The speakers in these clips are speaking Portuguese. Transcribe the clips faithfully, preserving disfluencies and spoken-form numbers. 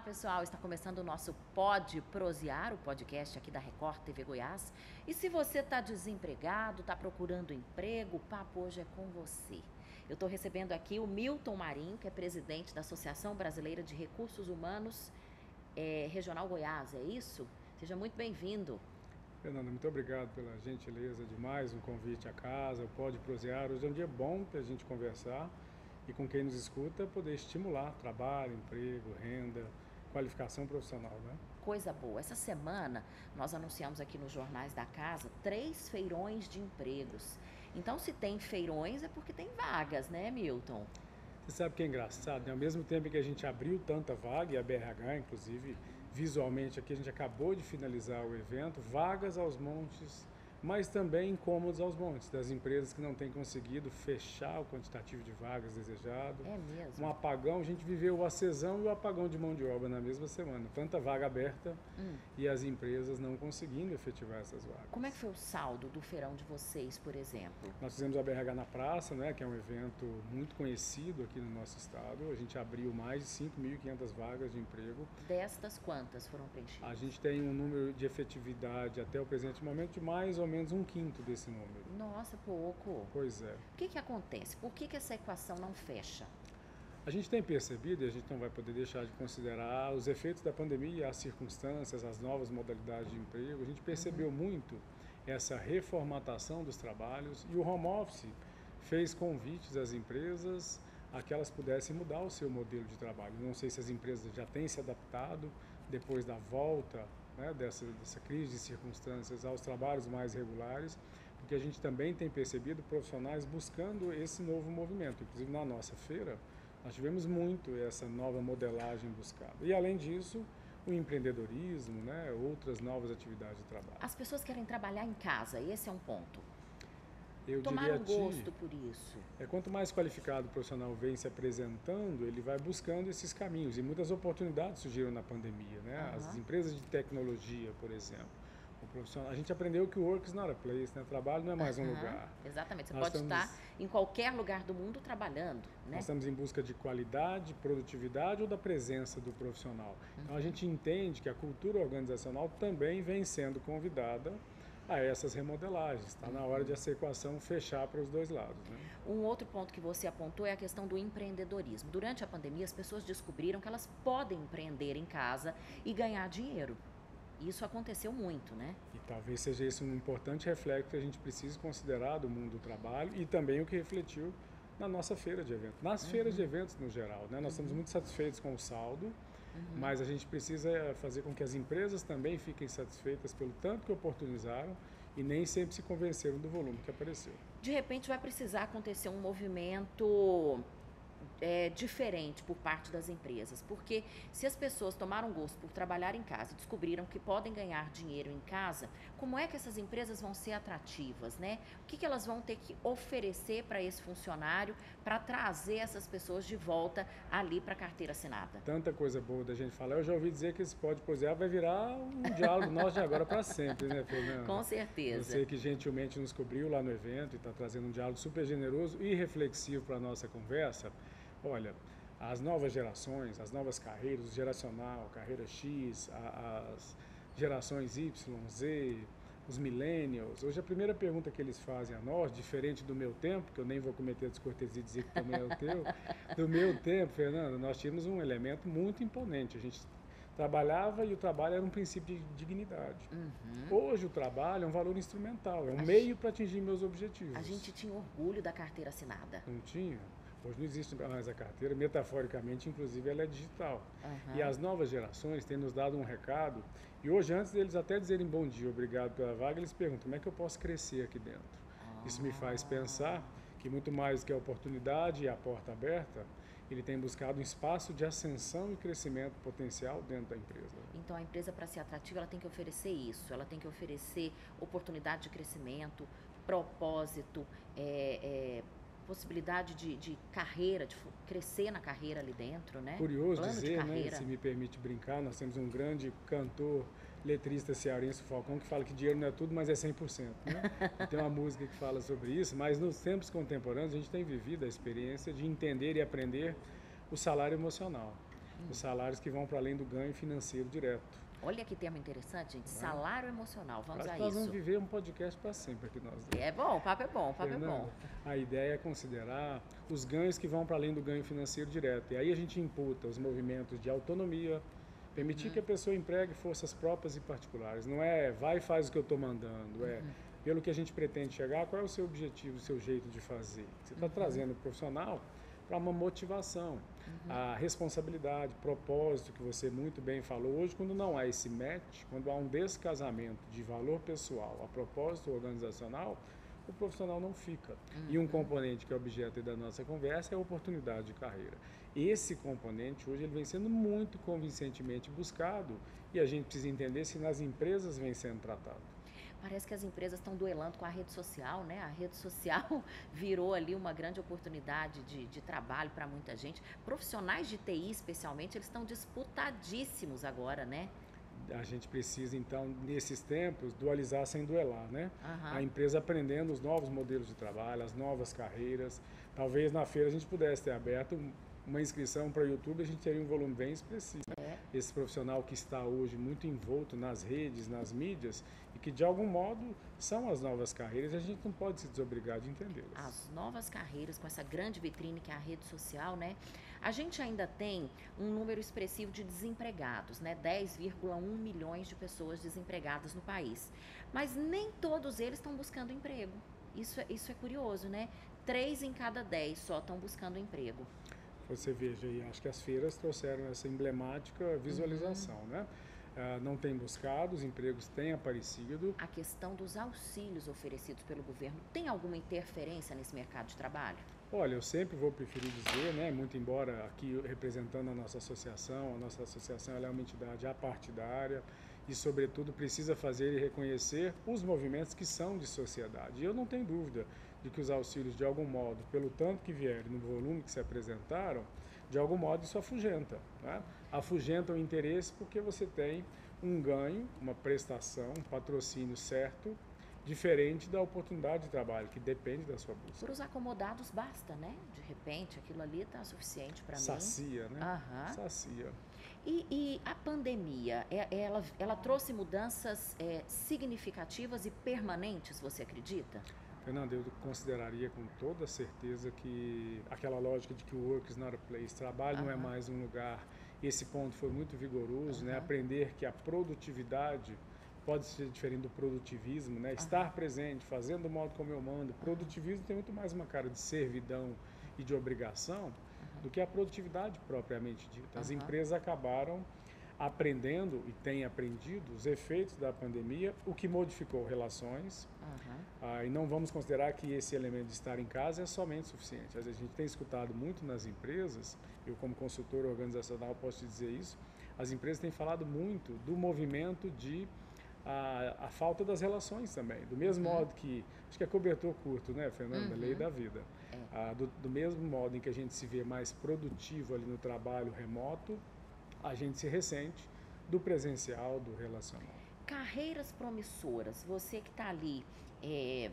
pessoal, está começando o nosso Pode Prosear, o podcast aqui da Record T V Goiás. E se você está desempregado, está procurando emprego, o papo hoje é com você. Eu estou recebendo aqui o Milton Marinho, que é presidente da Associação Brasileira de Recursos Humanos é, Regional Goiás, é isso? Seja muito bem-vindo. Fernanda, muito obrigado pela gentileza de mais um convite à casa, o Pode Prosear. Hoje é um dia bom para a gente conversar e com quem nos escuta poder estimular trabalho, emprego, renda, qualificação profissional, né? Coisa boa. Essa semana nós anunciamos aqui nos jornais da casa três feirões de empregos. Então, se tem feirões é porque tem vagas, né, Milton? Você sabe que é engraçado, né? Ao mesmo tempo que a gente abriu tanta vaga, e a B R H, inclusive, visualmente aqui a gente acabou de finalizar o evento, vagas aos montes, mas também incômodos aos montes, das empresas que não têm conseguido fechar o quantitativo de vagas desejado. É mesmo? Um apagão, a gente viveu o acesão e o apagão de mão de obra na mesma semana. Tanta vaga aberta hum. e as empresas não conseguindo efetivar essas vagas. Como é que foi o saldo do feirão de vocês, por exemplo? Nós fizemos a B R H na Praça, né, que é um evento muito conhecido aqui no nosso estado. A gente abriu mais de cinco mil e quinhentas vagas de emprego. Destas, quantas foram preenchidas? A gente tem um número de efetividade até o presente momento de mais ou menos um quinto desse número. Nossa, pouco. Pois é. O que que acontece? Por que que essa equação não fecha? A gente tem percebido, e a gente não vai poder deixar de considerar os efeitos da pandemia, as circunstâncias, as novas modalidades de emprego. A gente percebeu uhum. muito essa reformatação dos trabalhos e o home office fez convites às empresas a que elas pudessem mudar o seu modelo de trabalho. Não sei se as empresas já têm se adaptado depois da volta, né, dessa, dessa crise de circunstâncias aos trabalhos mais regulares, porque a gente também tem percebido profissionais buscando esse novo movimento. Inclusive na nossa feira, nós tivemos muito essa nova modelagem buscada. E além disso, o empreendedorismo, né, outras novas atividades de trabalho. As pessoas querem trabalhar em casa, esse é um ponto. Eu Tomaram diria gosto por isso. É, quanto mais qualificado o profissional vem se apresentando, ele vai buscando esses caminhos. E muitas oportunidades surgiram na pandemia, né? Uhum. As empresas de tecnologia, por exemplo. O profissional, a gente aprendeu que o work is not a place, né? Trabalho não é mais um uhum. lugar. Exatamente. Você Nós pode estamos, estar em qualquer lugar do mundo trabalhando, né? Nós estamos em busca de qualidade, produtividade ou da presença do profissional. Uhum. Então a gente entende que a cultura organizacional também vem sendo convidada a essas remodelagens. Está na hora de essa equação fechar para os dois lados, né? Um outro ponto que você apontou é a questão do empreendedorismo. Durante a pandemia, as pessoas descobriram que elas podem empreender em casa e ganhar dinheiro. Isso aconteceu muito, né? E talvez seja esse um importante reflexo que a gente precisa considerar do mundo do trabalho e também o que refletiu na nossa feira de eventos, nas uhum. feiras de eventos no geral, né? Nós uhum. estamos muito satisfeitos com o saldo, uhum. mas a gente precisa fazer com que as empresas também fiquem satisfeitas pelo tanto que oportunizaram e nem sempre se convenceram do volume que apareceu. De repente vai precisar acontecer um movimento É, diferente por parte das empresas, porque se as pessoas tomaram gosto por trabalhar em casa e descobriram que podem ganhar dinheiro em casa, como é que essas empresas vão ser atrativas, né? O que que elas vão ter que oferecer para esse funcionário para trazer essas pessoas de volta ali para a carteira assinada? Tanta coisa boa da gente falar. Eu já ouvi dizer que esse Pode Prosear vai virar um diálogo nosso de agora para sempre, né, Fernanda? Com certeza. Você que gentilmente nos cobriu lá no evento e está trazendo um diálogo super generoso e reflexivo para a nossa conversa. Olha, as novas gerações, as novas carreiras, o geracional, carreira X, a, as gerações Y, Z, os millennials. Hoje a primeira pergunta que eles fazem a nós, diferente do meu tempo, que eu nem vou cometer a descortesia de dizer que também é o teu, do meu tempo, Fernanda, nós tínhamos um elemento muito imponente. A gente trabalhava e o trabalho era um princípio de dignidade. Uhum. Hoje o trabalho é um valor instrumental, é um a meio gente, para atingir meus objetivos. A gente tinha orgulho da carteira assinada. Não tinha? Hoje não existe mais a carteira, metaforicamente, inclusive, ela é digital. Uhum. E as novas gerações têm nos dado um recado, e hoje, antes deles até dizerem bom dia, obrigado pela vaga, eles perguntam, como é que eu posso crescer aqui dentro? Ah. Isso me faz pensar que muito mais do que a oportunidade e a porta aberta, ele tem buscado um espaço de ascensão e crescimento potencial dentro da empresa. Então, a empresa, para ser atrativa, ela tem que oferecer isso, ela tem que oferecer oportunidade de crescimento, propósito, é, é, possibilidade de, de carreira, de crescer na carreira ali dentro, né? Curioso Plano dizer, né, se me permite brincar, nós temos um grande cantor, letrista cearense, Falcão, que fala que dinheiro não é tudo, mas é cem por cento, né? E tem uma música que fala sobre isso, mas nos tempos contemporâneos a gente tem vivido a experiência de entender e aprender o salário emocional. Hum. Os salários que vão para além do ganho financeiro direto. Olha que termo interessante, gente. É. Salário emocional. Vamos Acho a que nós isso. vamos viver um podcast para sempre aqui nós dois. É bom, o papo é bom, o papo Fernanda, é bom. A ideia é considerar os ganhos que vão para além do ganho financeiro direto. E aí a gente imputa os movimentos de autonomia, permitir uhum. que a pessoa empregue forças próprias e particulares. Não é vai e faz o que eu estou mandando, é uhum. pelo que a gente pretende chegar, qual é o seu objetivo, o seu jeito de fazer. Você está uhum. trazendo o profissional para uma motivação, uhum. a responsabilidade, propósito, que você muito bem falou. Hoje, quando não há esse match, quando há um descasamento de valor pessoal a propósito organizacional, o profissional não fica. Uhum. E um componente que é objeto da nossa conversa é a oportunidade de carreira. Esse componente, hoje, ele vem sendo muito convincentemente buscado e a gente precisa entender se nas empresas vem sendo tratado. Parece que as empresas estão duelando com a rede social, né? A rede social virou ali uma grande oportunidade de, de trabalho para muita gente. Profissionais de T I, especialmente, eles estão disputadíssimos agora, né? A gente precisa, então, nesses tempos, dualizar sem duelar, né? Uhum. A empresa aprendendo os novos modelos de trabalho, as novas carreiras. Talvez na feira a gente pudesse ter aberto uma inscrição para o YouTube, a gente teria um volume bem expressivo. É. Esse profissional que está hoje muito envolto nas redes, nas mídias, e que de algum modo são as novas carreiras, e a gente não pode se desobrigar de entendê-las. As novas carreiras, com essa grande vitrine que é a rede social, né? A gente ainda tem um número expressivo de desempregados, né? dez vírgula um milhões de pessoas desempregadas no país. Mas nem todos eles estão buscando emprego. Isso, isso é curioso, né? Três em cada dez só estão buscando emprego. Você veja aí, acho que as feiras trouxeram essa emblemática visualização, uhum. né? Uh, não tem buscado, os empregos têm aparecido. A questão dos auxílios oferecidos pelo governo, tem alguma interferência nesse mercado de trabalho? Olha, eu sempre vou preferir dizer, né, muito embora aqui representando a nossa associação, a nossa associação ela é uma entidade apartidária e, sobretudo, precisa fazer e reconhecer os movimentos que são de sociedade. E eu não tenho dúvida de que os auxílios, de algum modo, pelo tanto que vierem, no volume que se apresentaram, de algum modo isso afugenta. Né? Afugenta o interesse porque você tem um ganho, uma prestação, um patrocínio certo, diferente da oportunidade de trabalho, que depende da sua busca. Para os acomodados basta, né? De repente, aquilo ali está suficiente para mim. Sacia, né? Aham. Sacia. E, e a pandemia, ela, ela trouxe mudanças é, significativas e permanentes, você acredita? Fernando, eu consideraria com toda certeza que aquela lógica de que o work is not a place, trabalho uhum. não é mais um lugar, esse ponto foi muito vigoroso, uhum. né? Aprender que a produtividade pode ser diferente do produtivismo, né? Uhum. Estar presente, fazendo do modo como eu mando. Produtivismo tem muito mais uma cara de servidão e de obrigação uhum. do que a produtividade propriamente dita. As uhum. empresas acabaram aprendendo e têm aprendido os efeitos da pandemia, o que modificou relações. Uhum. Ah, e não vamos considerar que esse elemento de estar em casa é somente suficiente. A gente tem escutado muito nas empresas, eu como consultor organizacional posso te dizer isso, as empresas têm falado muito do movimento de a, a falta das relações também. Do mesmo uhum. modo que, acho que é cobertor curto, né, Fernanda? Uhum. Lei da vida. É. Ah, do, do mesmo modo em que a gente se vê mais produtivo ali no trabalho remoto, a gente se ressente do presencial, do relacional. Carreiras promissoras, você que está ali é,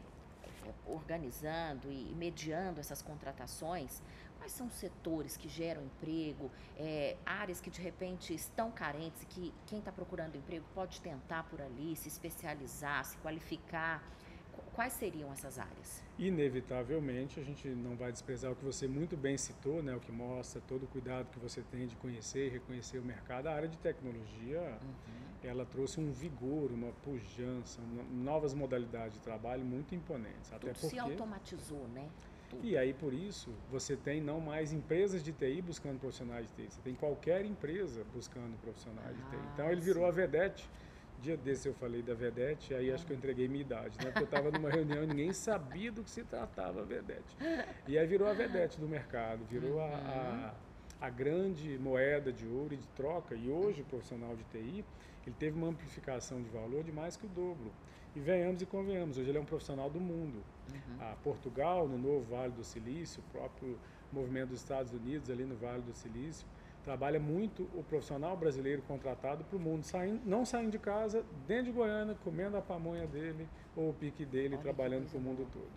organizando e mediando essas contratações, quais são os setores que geram emprego, é, áreas que de repente estão carentes e que quem está procurando emprego pode tentar por ali, se especializar, se qualificar? Quais seriam essas áreas? Inevitavelmente, a gente não vai desprezar o que você muito bem citou, né, o que mostra todo o cuidado que você tem de conhecer e reconhecer o mercado. A área de tecnologia, uhum. ela trouxe um vigor, uma pujança, uma, novas modalidades de trabalho muito imponentes. Tudo até porque se automatizou, né? Tudo. E aí, por isso, você tem não mais empresas de T I buscando profissionais de T I, você tem qualquer empresa buscando profissionais ah, de T I. Então, ele virou sim. a Vedete. Dia desse eu falei da Vedete, aí ah. acho que eu entreguei minha idade, né? Porque eu estava numa reunião e ninguém sabia do que se tratava a Vedete. E aí virou a Vedete do mercado, virou a, a, a grande moeda de ouro e de troca. E hoje o profissional de T I, ele teve uma amplificação de valor de mais que o dobro. E venhamos e convenhamos, hoje ele é um profissional do mundo. Uhum. A Portugal, no novo Vale do Silício, o próprio movimento dos Estados Unidos ali no Vale do Silício, trabalha muito o profissional brasileiro contratado para o mundo, saindo, não saindo de casa, dentro de Goiânia, comendo a pamonha dele ou o pique dele, Olha trabalhando para o mundo todo.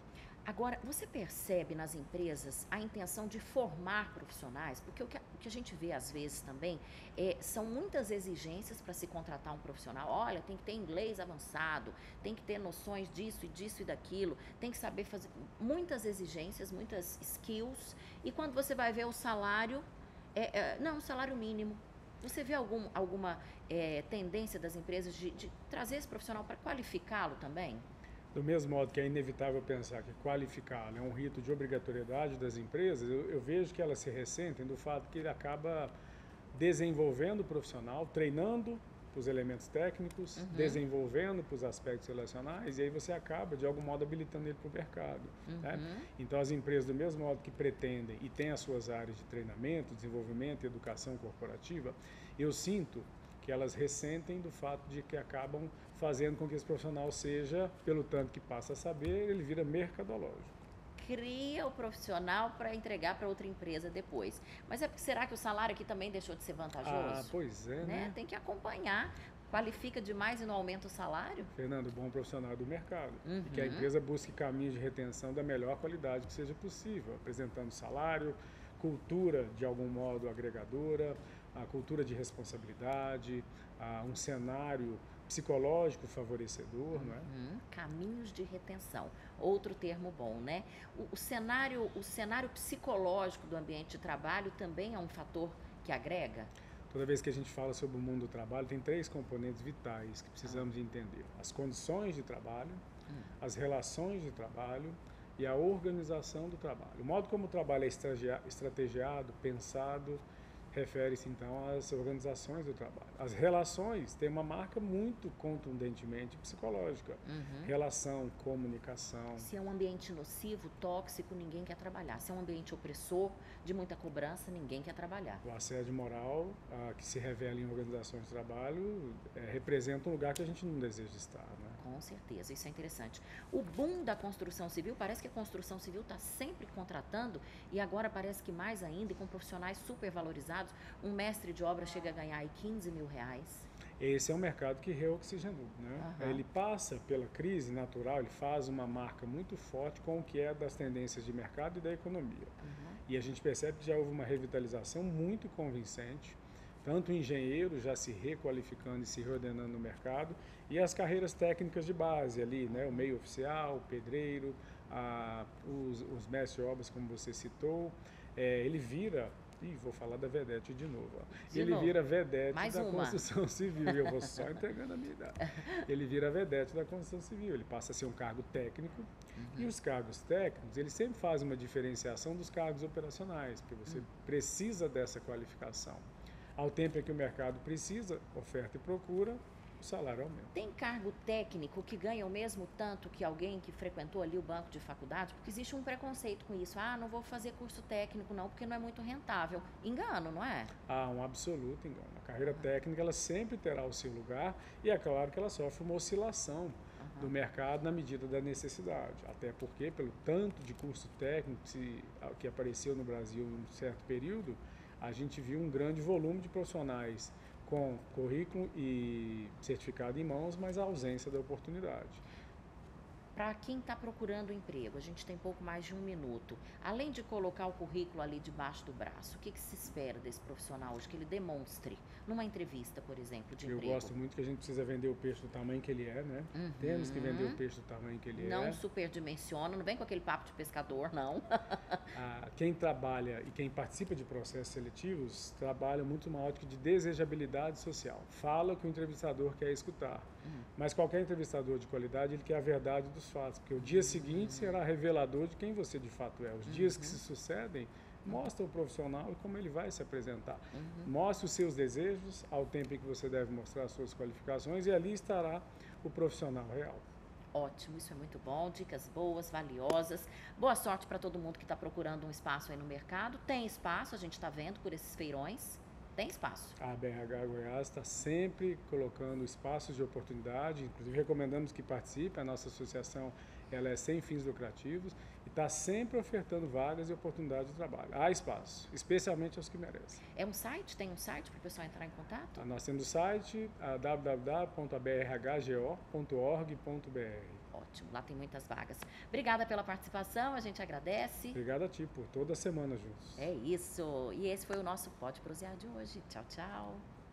Agora, você percebe nas empresas a intenção de formar profissionais? Porque o que a, o que a gente vê às vezes também é, são muitas exigências para se contratar um profissional. Olha, tem que ter inglês avançado, tem que ter noções disso e disso e daquilo, tem que saber fazer muitas exigências, muitas skills. E quando você vai ver o salário, é, é, não, salário mínimo. Você vê algum, alguma é, tendência das empresas de, de trazer esse profissional para qualificá-lo também? Do mesmo modo que é inevitável pensar que qualificá-lo é um rito de obrigatoriedade das empresas, eu, eu vejo que elas se ressentem do fato que ele acaba desenvolvendo o profissional, treinando os elementos técnicos, uhum. desenvolvendo para os aspectos relacionais, e aí você acaba, de algum modo, habilitando ele para o mercado. Uhum. Né? Então, as empresas, do mesmo modo que pretendem e têm as suas áreas de treinamento, desenvolvimento e educação corporativa, eu sinto que elas ressentem do fato de que acabam fazendo com que esse profissional seja, pelo tanto que passa a saber, ele vira mercadológico. Cria o profissional para entregar para outra empresa depois. Mas é, será que o salário aqui também deixou de ser vantajoso? Ah, pois é, né? né? Tem que acompanhar. Qualifica demais e não aumenta o salário? Fernando, bom profissional do mercado. Uhum. E que a empresa busque caminhos de retenção da melhor qualidade que seja possível, apresentando salário, cultura de algum modo agregadora, a cultura de responsabilidade, a um cenário psicológico favorecedor, uhum. não é? Caminhos de retenção, outro termo bom, né? O, o cenário, o cenário psicológico do ambiente de trabalho também é um fator que agrega? Toda vez que a gente fala sobre o mundo do trabalho, tem três componentes vitais que precisamos ah. de entender: as condições de trabalho, hum. as relações de trabalho e a organização do trabalho. O modo como o trabalho é estrategiado, pensado, refere-se então às organizações do trabalho. As relações têm uma marca muito contundentemente psicológica. Uhum. Relação, comunicação. Se é um ambiente nocivo, tóxico, ninguém quer trabalhar. Se é um ambiente opressor, de muita cobrança, ninguém quer trabalhar. O assédio moral, ah, que se revela em organizações de trabalho, é, representa um lugar que a gente não deseja estar, né? Com certeza, isso é interessante. O boom da construção civil, parece que a construção civil está sempre contratando e agora parece que mais ainda, e com profissionais super valorizados, um mestre de obra chega a ganhar aí quinze mil reais. Esse é um mercado que reoxigenou, né? Uhum. Ele passa pela crise natural, ele faz uma marca muito forte com o que é das tendências de mercado e da economia. Uhum. E a gente percebe que já houve uma revitalização muito convincente, tanto o engenheiro já se requalificando e se reordenando no mercado, e as carreiras técnicas de base ali, né? O meio oficial, o pedreiro, a, os, os mestres de obras, como você citou, é, ele vira... Ih, vou falar da vedete de novo. De ele novo. vira vedete Mais da uma. construção civil. Eu vou só entregando a minha idade. Ele vira vedete da construção civil. Ele passa a ser um cargo técnico. Uhum. E os cargos técnicos, eles sempre fazem uma diferenciação dos cargos operacionais, porque você uhum. precisa dessa qualificação. Ao tempo em que o mercado precisa, oferta e procura, o salário aumenta. Tem cargo técnico que ganha o mesmo tanto que alguém que frequentou ali o banco de faculdade? Porque existe um preconceito com isso. Ah, não vou fazer curso técnico não, porque não é muito rentável. Engano, não é? Ah, um absoluto engano. A carreira uhum. técnica, ela sempre terá o seu lugar e é claro que ela sofre uma oscilação uhum. do mercado na medida da necessidade. Até porque, pelo tanto de curso técnico que, que apareceu no Brasil em um certo período, a gente viu um grande volume de profissionais com currículo e certificado em mãos, mas a ausência da oportunidade. Para quem está procurando emprego, a gente tem pouco mais de um minuto. Além de colocar o currículo ali debaixo do braço, o que, que se espera desse profissional hoje? Que ele demonstre numa entrevista, por exemplo, de Eu emprego. gosto muito que a gente precisa vender o peixe do tamanho que ele é, né? Uhum. Temos que vender o peixe do tamanho que ele não é. Não superdimensiona, não vem com aquele papo de pescador, não. ah, quem trabalha e quem participa de processos seletivos trabalha muito uma ótica de desejabilidade social. Fala o que o entrevistador quer escutar. Uhum. Mas qualquer entrevistador de qualidade, ele quer a verdade dos fatos, porque o dia seguinte será revelador de quem você de fato é. Os dias uhum. que se sucedem mostram o profissional e como ele vai se apresentar. Uhum. Mostre os seus desejos ao tempo em que você deve mostrar as suas qualificações e ali estará o profissional real. Ótimo, isso é muito bom, dicas boas, valiosas. Boa sorte para todo mundo que está procurando um espaço aí no mercado. Tem espaço, a gente está vendo por esses feirões. Tem espaço. A B R H Goiás está sempre colocando espaços de oportunidade, inclusive recomendamos que participe. A nossa associação ela é sem fins lucrativos e está sempre ofertando vagas e oportunidades de trabalho. Há espaço, especialmente aos que merecem. É um site? Tem um site para o pessoal entrar em contato? Ah, nós temos o site w w w ponto a b r h g o ponto org ponto b r. ótimo, lá tem muitas vagas. Obrigada pela participação, a gente agradece. Obrigado a ti por toda semana juntos. É isso, e esse foi o nosso Pode Prosear de hoje. Tchau, tchau.